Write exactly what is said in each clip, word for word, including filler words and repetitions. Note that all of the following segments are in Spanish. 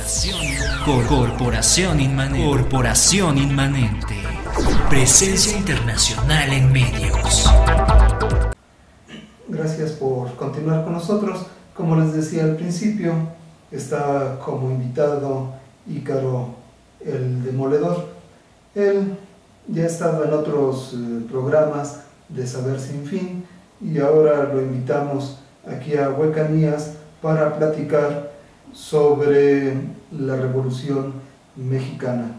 Corporación, Cor- Corporación Inmanente. Corporación Inmanente. Presencia internacional en medios. Gracias por continuar con nosotros. Como les decía al principio, está como invitado Ícaro el Demoledor. Él ya ha estado en otros eh, programas de Saber Sin Fin y ahora lo invitamos aquí a Huecanías para platicar sobre la Revolución Mexicana.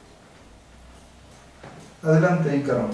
Adelante, Ícaro.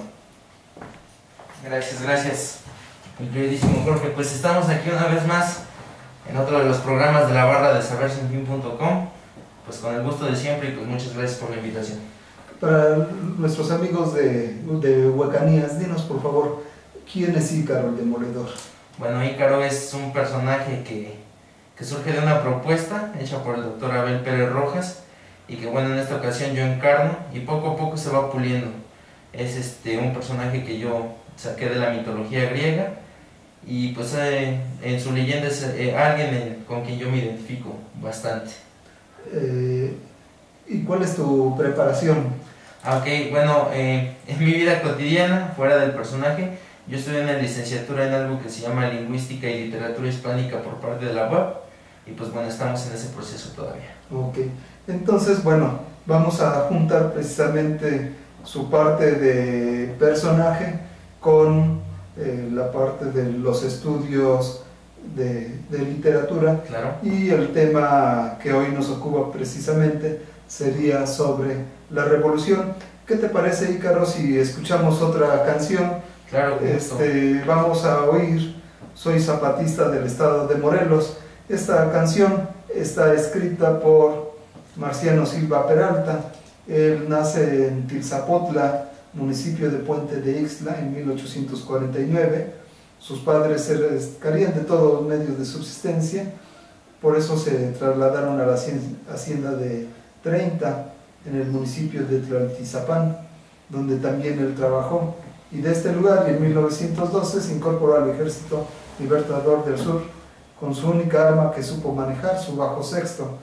Gracias, gracias, mi queridísimo Jorge. Pues estamos aquí una vez más en otro de los programas de la barra de saber sin fin punto com, pues con el gusto de siempre y pues muchas gracias por la invitación. Para nuestros amigos de, de Huecanías, dinos por favor, ¿quién es Ícaro el Demoledor? Bueno, Ícaro es un personaje que, que surge de una propuesta hecha por el doctor Abel Pérez Rojas y que bueno, en esta ocasión yo encarno y poco a poco se va puliendo. Es este, un personaje que yo saqué de la mitología griega y pues eh, en su leyenda es eh, alguien eh, con quien yo me identifico bastante. Eh, ¿Y cuál es tu preparación? Ok, bueno, eh, en mi vida cotidiana, fuera del personaje, yo estudié una licenciatura en algo que se llama Lingüística y Literatura Hispánica por parte de la U A P y pues bueno, estamos en ese proceso todavía. Ok, entonces bueno, vamos a juntar precisamente su parte de personaje con eh, la parte de los estudios de, de literatura. Claro. Y el tema que hoy nos ocupa precisamente sería sobre la revolución. ¿Qué te parece, Ícaro, si escuchamos otra canción? Claro, este, vamos a oír Soy Zapatista del estado de Morelos. Esta canción está escrita por Marciano Silva Peralta. Él nace en Tilzapotla, municipio de Puente de Ixtla, en mil ochocientos cuarenta y nueve. Sus padres carecían de todos los medios de subsistencia, por eso se trasladaron a la hacienda de Treinta, en el municipio de Tlaltizapán, donde también él trabajó. Y de este lugar, y en mil novecientos doce, se incorporó al Ejército Libertador del Sur, con su única arma que supo manejar, su bajo sexto.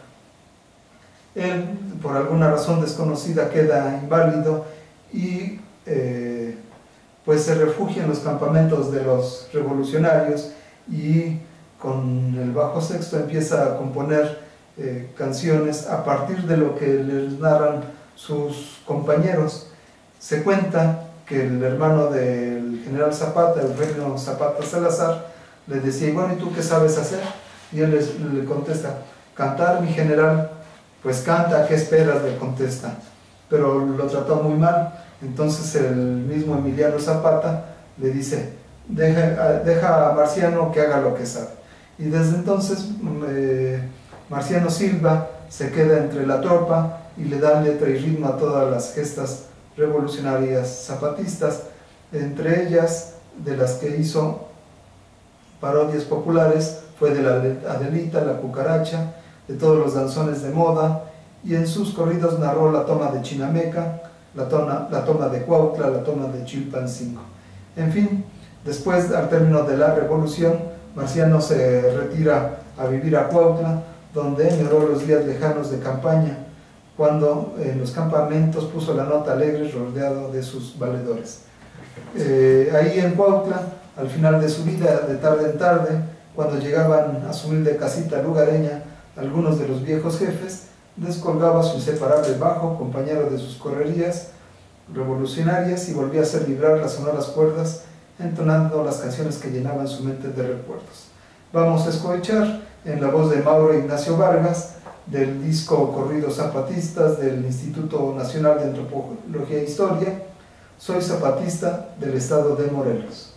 Él, por alguna razón desconocida, queda inválido y eh, pues se refugia en los campamentos de los revolucionarios y con el bajo sexto empieza a componer eh, canciones a partir de lo que les narran sus compañeros. Se cuenta que el hermano del general Zapata, Eugenio Zapata Salazar, le decía, bueno, ¿y tú qué sabes hacer? Y él les, le contesta, cantar, mi general. Pues canta, ¿qué esperas?, le contesta. Pero lo trató muy mal. Entonces el mismo Emiliano Zapata le dice, deja, deja a Marciano que haga lo que sabe. Y desde entonces eh, Marciano Silva se queda entre la tropa y le da letra y ritmo a todas las gestas revolucionarias zapatistas, entre ellas de las que hizo parodias populares fue de la Adelita, la Cucaracha, de todos los danzones de moda, y en sus corridos narró la toma de Chinameca, la toma, la toma de Cuautla, la toma de Chilpancingo. En fin, después, al término de la revolución, Marciano se retira a vivir a Cuautla, donde añoró los días lejanos de campaña, cuando en los campamentos puso la nota alegre rodeado de sus valedores. Eh, ahí en Cuautla, al final de su vida, de tarde en tarde, cuando llegaban a su humilde casita lugareña algunos de los viejos jefes, descolgaba su inseparable bajo, compañero de sus correrías revolucionarias, y volvía a hacer vibrar las sonoras cuerdas, entonando las canciones que llenaban su mente de recuerdos. Vamos a escuchar en la voz de Mauro Ignacio Vargas, del disco Corridos Zapatistas del Instituto Nacional de Antropología e Historia, Soy Zapatista del estado de Morelos.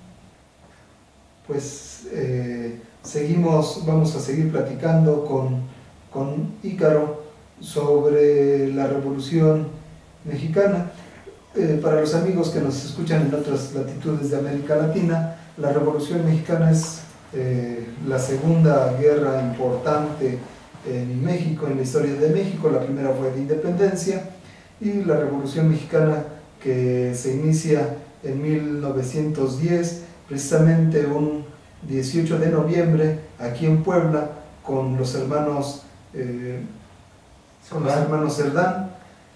Pues eh, seguimos, vamos a seguir platicando con, con Ícaro sobre la Revolución Mexicana. Eh, para los amigos que nos escuchan en otras latitudes de América Latina, la Revolución Mexicana es eh, la segunda guerra importante en México, en la historia de México. La primera fue de independencia, y la Revolución Mexicana, que se inicia en mil novecientos diez, precisamente un dieciocho de noviembre, aquí en Puebla, con los hermanos eh, con los hermanos Cerdán.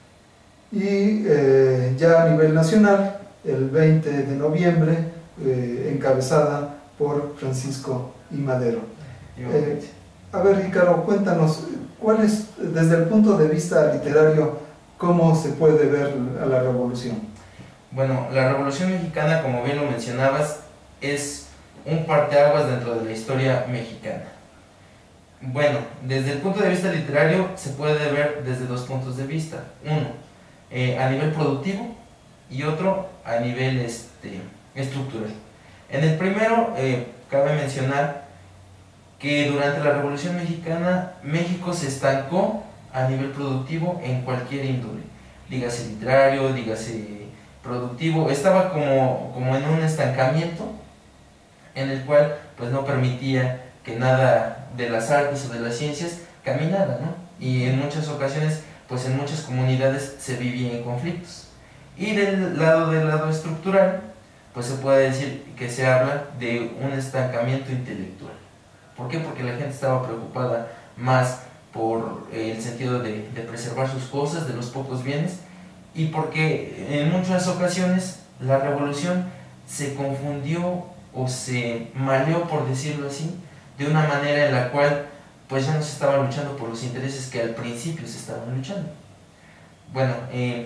Y eh, ya a nivel nacional, el veinte de noviembre, eh, encabezada por Francisco I. Madero. Eh, a ver, Ricardo, cuéntanos, ¿cuál es, desde el punto de vista literario, cómo se puede ver a la revolución? Bueno, la Revolución Mexicana, como bien lo mencionabas, es un parteaguas dentro de la historia mexicana. Bueno, desde el punto de vista literario se puede ver desde dos puntos de vista. Uno, eh, a nivel productivo, y otro a nivel este, estructural. En el primero, eh, cabe mencionar que durante la Revolución Mexicana, México se estancó a nivel productivo en cualquier índole, dígase literario, dígase productivo, estaba como, como en un estancamiento en el cual pues no permitía que nada de las artes o de las ciencias caminara, ¿no? Y en muchas ocasiones, pues en muchas comunidades se vivía en conflictos. Y del lado del lado estructural, pues se puede decir que se habla de un estancamiento intelectual. ¿Por qué? Porque la gente estaba preocupada más por el sentido de, de preservar sus cosas, de los pocos bienes, y porque en muchas ocasiones la revolución se confundió o se maleó, por decirlo así, de una manera en la cual pues ya no se estaba luchando por los intereses que al principio se estaban luchando. Bueno, eh,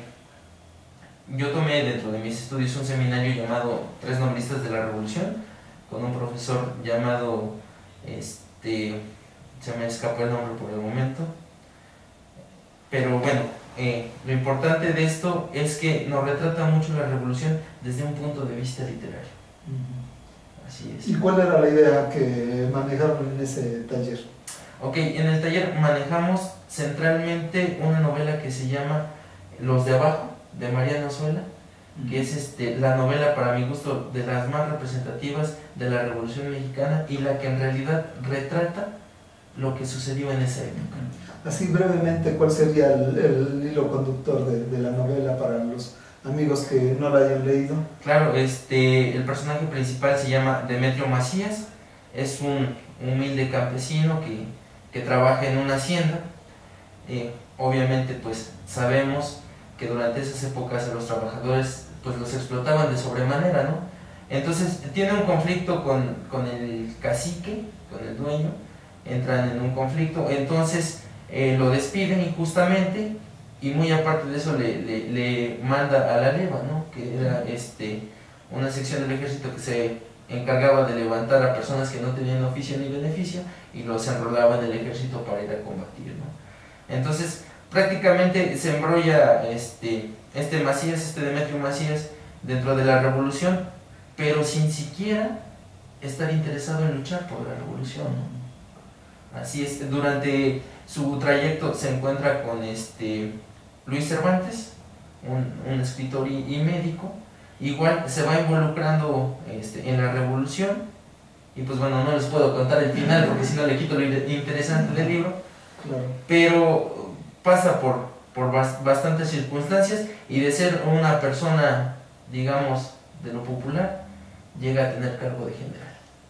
yo tomé dentro de mis estudios un seminario llamado Tres Novelistas de la Revolución, con un profesor llamado, este, se me escapó el nombre por el momento, pero bueno, eh, lo importante de esto es que nos retrata mucho la revolución desde un punto de vista literario. Así es. ¿Y cuál era la idea que manejaron en ese taller? Ok, en el taller manejamos centralmente una novela que se llama Los de Abajo, de Mariano Zoila, que es este, la novela, para mi gusto, de las más representativas de la Revolución Mexicana y la que en realidad retrata lo que sucedió en esa época. Así brevemente, ¿cuál sería el, el hilo conductor de, de la novela para los amigos que no la hayan leído? Claro, este, el personaje principal se llama Demetrio Macías, es un humilde campesino que, que trabaja en una hacienda. Eh, obviamente pues sabemos que durante esas épocas a los trabajadores pues los explotaban de sobremanera, ¿no? Entonces tiene un conflicto con, con el cacique, con el dueño, entran en un conflicto, entonces eh, lo despiden injustamente y muy aparte de eso le, le, le manda a la leva, ¿no? Que era este, una sección del ejército que se encargaba de levantar a personas que no tenían oficio ni beneficio y los enrolaba en el ejército para ir a combatir, ¿no? Entonces prácticamente se embrolla este, este Macías, este Demetrio Macías dentro de la revolución, pero sin siquiera estar interesado en luchar por la revolución, ¿no? Así es, durante su trayecto se encuentra con este Luis Cervantes, un, un escritor y, y médico, igual se va involucrando este, en la revolución, y pues bueno, no les puedo contar el final porque si no le quito lo interesante del libro, Claro. pero pasa por, por bastantes circunstancias y de ser una persona, digamos, de lo popular, llega a tener cargo de general.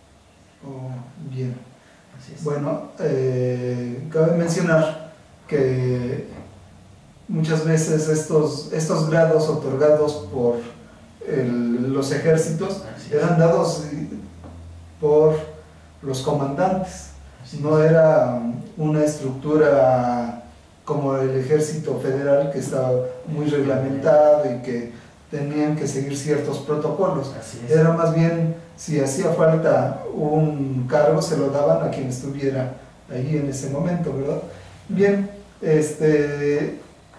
Oh, bien. Así es. Bueno, eh, cabe mencionar que muchas veces estos, estos grados otorgados por el, los ejércitos eran dados por los comandantes. No era una estructura como el ejército federal que estaba muy reglamentado y que tenían que seguir ciertos protocolos. Así es. Era más bien, si hacía falta un cargo, se lo daban a quien estuviera ahí en ese momento, ¿verdad? Bien, este,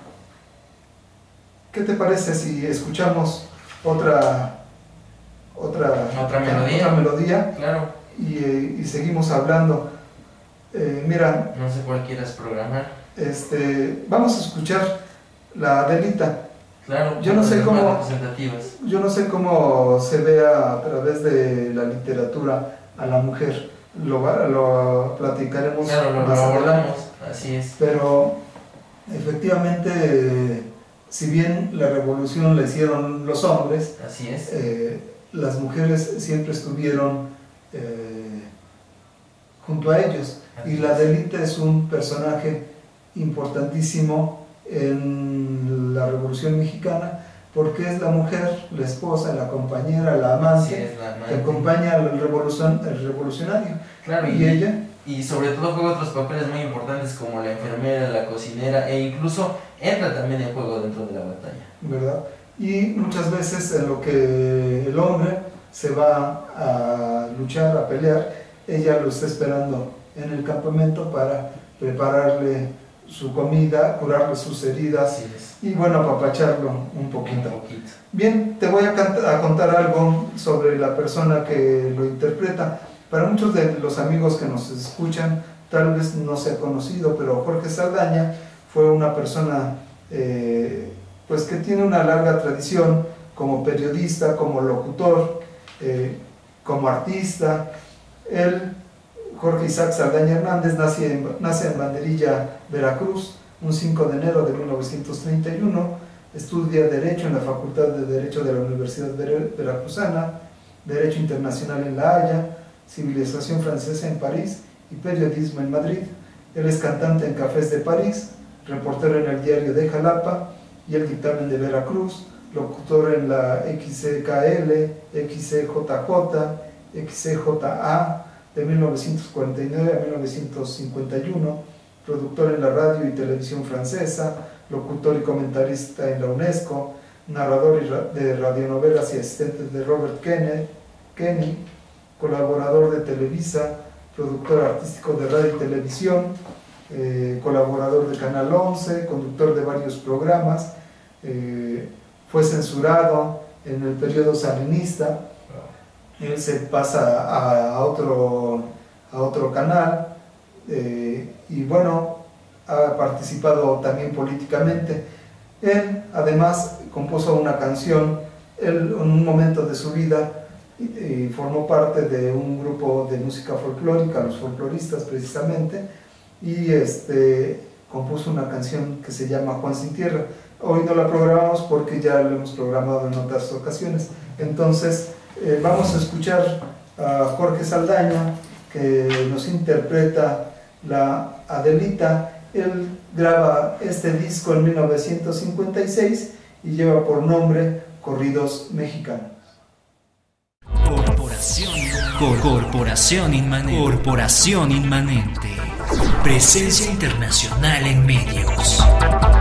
¿qué te parece si escuchamos otra, otra, ¿Otra melodía? Otra melodía Claro. y, y seguimos hablando? Eh, mira, No sé cuál quieras programar. este, vamos a escuchar la Adelita. Claro, Yo no sé las cómo- más representativas. Yo no sé cómo se vea a través de la literatura a la mujer. Lo, va- lo platicaremos Claro, lo, lo más adelante. abordamos, así es. Pero efectivamente, si bien la revolución la hicieron los hombres, Así es. eh, las mujeres siempre estuvieron eh, junto a ellos. Así Y la es. Adelita es un personaje importantísimo en la Revolución Mexicana, porque es la mujer, la esposa, la compañera, la amante, Sí, es la amante. que acompaña al revolucion, al revolucionario. Claro, y, y, ella, y sobre todo juega otros papeles muy importantes como la enfermera, la cocinera, e incluso entra también en juego dentro de la batalla. ¿verdad? Y muchas veces en lo que el hombre se va a luchar, a pelear, ella lo está esperando en el campamento para prepararle su comida, curarle sus heridas Así es. y bueno, apapacharlo un poquito. Un poquito. Bien, te voy a, a contar algo sobre la persona que lo interpreta. Para muchos de los amigos que nos escuchan, tal vez no sea conocido, pero Jorge Saldaña fue una persona eh, pues que tiene una larga tradición como periodista, como locutor, eh, como artista. Él, Jorge Isaac Saldaña Hernández, nace en, nace en Banderilla, Veracruz, un cinco de enero de mil novecientos treinta y uno, estudia Derecho en la Facultad de Derecho de la Universidad Veracruzana, Derecho Internacional en La Haya, Civilización Francesa en París y Periodismo en Madrid. Él es cantante en Cafés de París, reportero en el Diario de Jalapa y El Dictamen de Veracruz, locutor en la X C K L, X C J J, X C J A de mil novecientos cuarenta y nueve a mil novecientos cincuenta y uno, productor en la radio y televisión francesa, locutor y comentarista en la UNESCO, narrador de radionovelas y asistente de Robert Kenny, colaborador de Televisa, productor artístico de radio y televisión, eh, colaborador de Canal once, conductor de varios programas, eh, fue censurado en el periodo salinista. Él se pasa a, a, otro, a otro canal eh, y bueno, ha participado también políticamente. Él además compuso una canción, él en un momento de su vida y formó parte de un grupo de música folclórica, los folcloristas precisamente, y este, compuso una canción que se llama Juan sin Tierra. Hoy no la programamos porque ya lo hemos programado en otras ocasiones. Entonces eh, vamos a escuchar a Jorge Saldaña, que nos interpreta la Adelita. Él graba este disco en mil novecientos cincuenta y seis y lleva por nombre Corridos Mexicanos. Corporación, Cor Corporación Inmanente. Corporación Inmanente. Presencia internacional en medios.